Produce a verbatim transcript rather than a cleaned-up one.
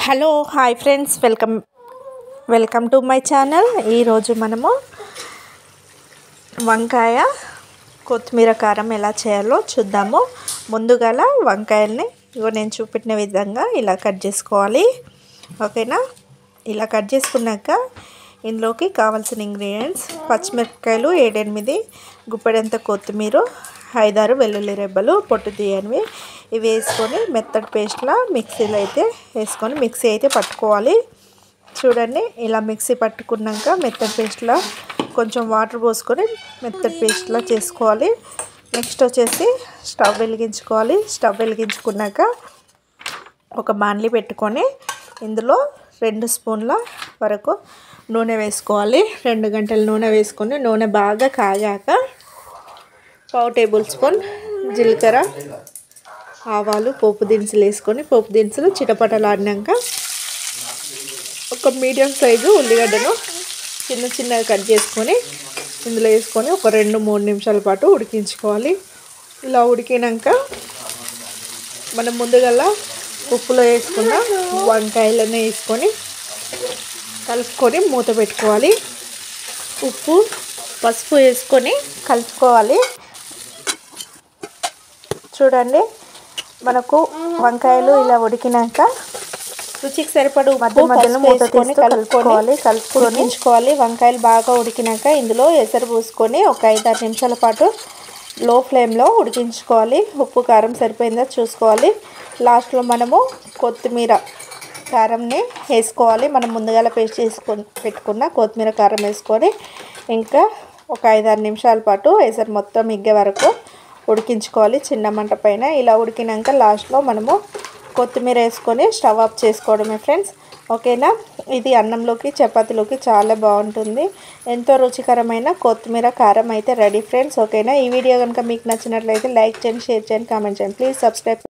Hello hi friends, welcome welcome to my channel. ఈరోజు మనము వంకాయ కొత్తిమీర కారం ఎలా చేయాలో చూద్దాము. ముందుగా వంకాయల్ని ఇగో నేను చూపెట్టిన విధంగా ఇలా కట్ చేసుకోవాలి. ఓకేనా? ఇలా కట్ చేసుకున్నాక ఇందులోకి కావాల్సిన ఇంగ్రీడియంట్స్: పచ్చిమిరపకాయలు ఏడెనిమిది, గుప్పెడంత కొత్తిమీర, ఐదారు వెల్లుల్లి రెబ్బలు పొట్టు తీయనివి, ఇవి వేసుకొని మెత్తటి పేస్ట్లా మిక్సీలో అయితే వేసుకొని మిక్సీ అయితే పట్టుకోవాలి. చూడండి, ఇలా మిక్సీ పట్టుకున్నాక మెత్తటి పేస్ట్లా కొంచెం వాటర్ పోసుకొని మెత్తటి పేస్ట్లా చేసుకోవాలి. నెక్స్ట్ వచ్చేసి స్టవ్ వెలిగించుకోవాలి. స్టవ్ వెలిగించుకున్నాక ఒక బాణలి పెట్టుకొని ఇందులో రెండు స్పూన్ల వరకు నూనె వేసుకోవాలి. రెండు గంటల నూనె వేసుకొని నూనె బాగా కాగాక పావు టేబుల్ స్పూన్ జీలకర్ర, ఆవాలు, పోపు దినుసులు వేసుకొని పోపు దినుసులు చిటపటలాడినాక ఒక మీడియం సైజు ఉల్లిగడ్డను చిన్న చిన్నగా కట్ చేసుకొని ఇందులో వేసుకొని ఒక రెండు మూడు నిమిషాల పాటు ఉడికించుకోవాలి. ఇలా ఉడికినాక మనం ముందుగా ఉప్పులో వేసుకున్న వంకాయలను వేసుకొని కలుపుకొని మూత పెట్టుకోవాలి. ఉప్పు పసుపు వేసుకొని కలుపుకోవాలి. చూడండి, మనకు వంకాయలు ఇలా ఉడికినాక రుచికి సరిపడు మధ్య మధ్యలో మూత తీసుకొని కలుపుకోవాలి కలుపుకొని ఉడికించుకోవాలి. వంకాయలు బాగా ఉడికినాక ఇందులో ఎసరు పోసుకొని ఒక ఐదారు నిమిషాల పాటు లో ఫ్లేమ్లో ఉడికించుకోవాలి. ఉప్పు కారం సరిపోయిందా చూసుకోవాలి. లాస్ట్లో మనము కొత్తిమీర కారంని వేసుకోవాలి. మనం ముందుగా పేస్ట్ చేసుకొని పెట్టుకున్న కొత్తిమీర కారం వేసుకొని ఇంకా ఒక ఐదారు నిమిషాల పాటు ఎసరు మొత్తం మిగ్గే వరకు ఉడికించుకోవాలి చిన్న మంట పైన. ఇలా ఉడికినాక లాస్ట్లో మనము కొత్తిమీర వేసుకొని స్టవ్ ఆఫ్ చేసుకోవడమే ఫ్రెండ్స్. ఓకేనా? ఇది అన్నంలోకి చపాతీలోకి చాలా బాగుంటుంది. ఎంతో రుచికరమైన కొత్తిమీర కారం అయితే రెడీ ఫ్రెండ్స్. ఓకేనా? ఈ వీడియో కనుక మీకు నచ్చినట్లయితే లైక్ చేయండి, షేర్ చేయండి, కామెంట్ చేయండి. Please subscribe.